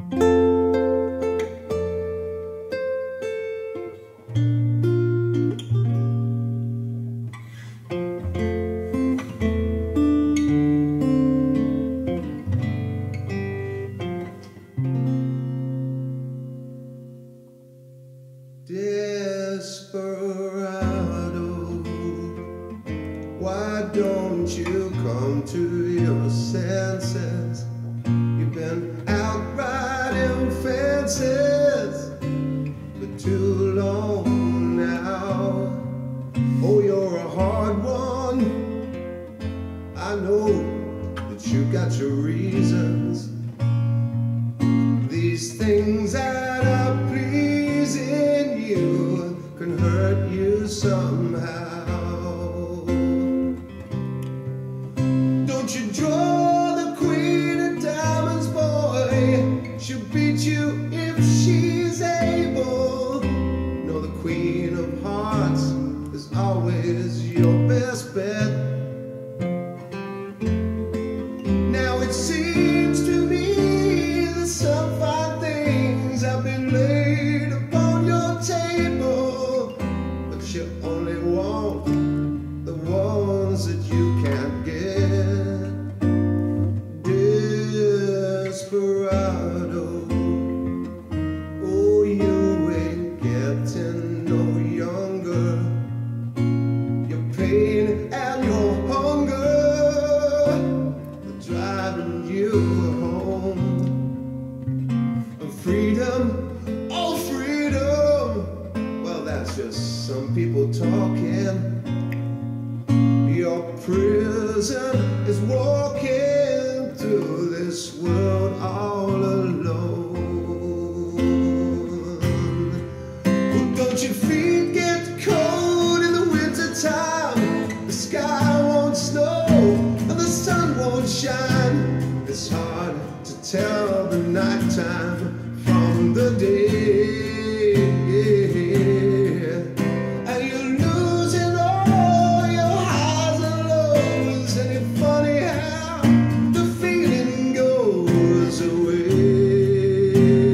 Desperado, why don't you come to your senses? You've been out riding fences for too long now. Oh, you're a hard one. I know that you got your reasons. These things that are pleasing you can hurt you somehow. Don't you draw the queen of diamonds, boy. She'll beat you if she's able. No, the queen of hearts is always your best bet. Now it seems to me that some fine things have been laid upon your table, but you only want the ones that you can't get. Desperado, oh, you ain't getting no younger. Your pain and your hunger are driving you home. Freedom, oh freedom, well, that's just some people talking. Your prison is walking through this world all alone. Well, don't your feet get cold in the winter time? The sky won't snow and the sun won't shine. It's hard to tell the nighttime from the day, and you're losing all your highs and lows. And it's funny how the feeling goes away.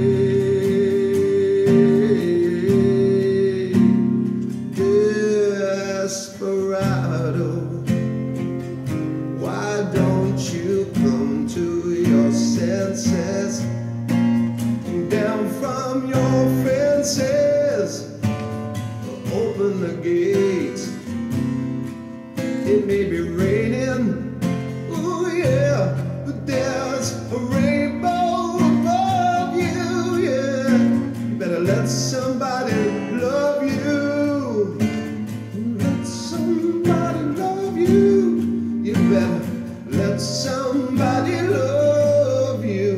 Desperado, why don't you come to your senses? Down from your fences, open the gates. It may be raining, ooh yeah, but there's a rainbow above you, yeah. You better let somebody love you. Let somebody love you. You better let somebody love you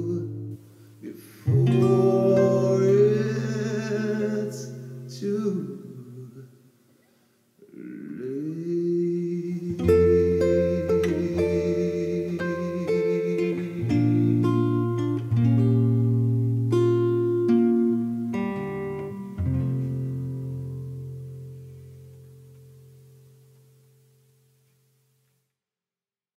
before it's too